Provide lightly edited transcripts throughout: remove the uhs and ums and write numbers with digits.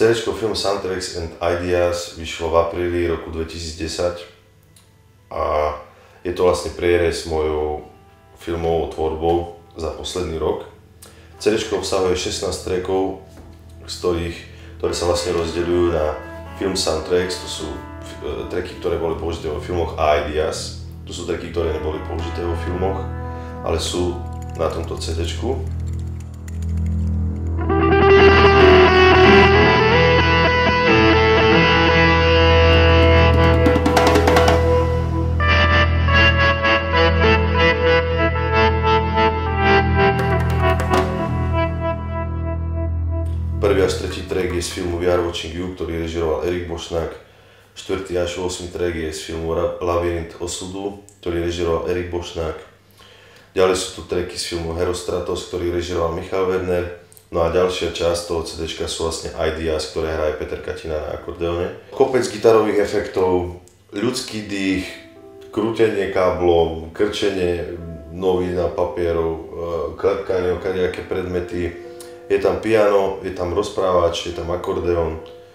CD-čko Film Soundtracks and Ideas vyšlo v apríli roku 2010 a je to vlastne prierez mojou filmovou tvorbou za posledný rok. CD-čko obsahuje 16 trackov, ktoré sa vlastne rozdeľujú na Film Soundtracks, to sú tracky, ktoré boli použité vo filmoch, a Ideas, to sú tracky, ktoré neboli použité vo filmoch, ale sú na tomto CD-čku. Prvý až tretí track je z filmu We Are Watching You, ktorý režiroval Erik Bošnák. Štvrtý až 8. track je z filmu Labyrint osudu, ktorý režiroval Erik Bošnák. Ďalej sú tu tracky z filmu Herostratos, ktorý režiroval Michal Werner. No a ďalšia časť toho CD-čka sú vlastne Ideas, ktoré hraje Peter Katina na akordeóne. Kopec gitarových efektov, ľudský dých, krútenie káblov, krčenie novín a papierov, klepkanie o kadejaké predmety. Je tam piano, je tam rozprávač, je tam akordeón.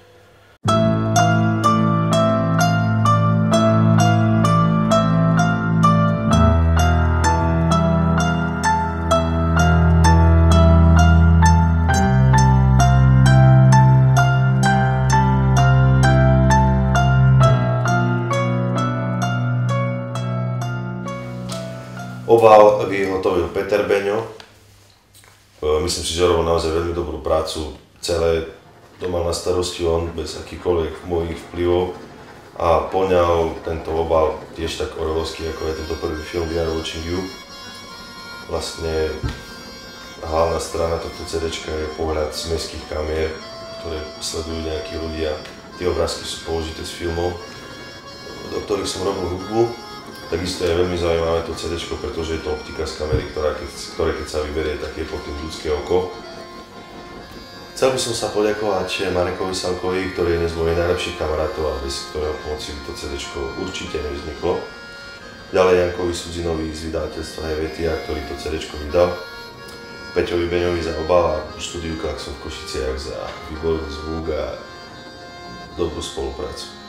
Obal vyhotovil Peter Beňo. Myslím si, že robil naozaj veľmi dobrú prácu. Celé to mal na starosti on, bez akýchkoľvek mojich vplyvov. A poňal tento obal tiež tak orwellovský, ako je tento prvý film We Are Watching You. Vlastne hlavná strana tohto CD-čka je pohľad z mestských kamier, ktoré sledujú nejakí ľudia. Tie obrázky sú použité z filmov, do ktorých som robil hudbu. Takisto je veľmi zaujímavé to CD-čko, pretože je to optika z kamery, ktoré keď sa vyberie, tak je pod tým ľudské oko. Chcel by som sa poďakovať Marekovi Salkovi, ktorý je dnes môj najlepší kamarátov a bez ktorého pomoci by to CD-čko určite nevzniklo. Ďalej Jankovi Sudzinovi z vydavateľstva Hevetia, ktorý to CD-čko vydal. Peťovi Beňovi za obal a štúdiu Klaxon v Košiciach za výborný zvuk a dobrú spoluprácu.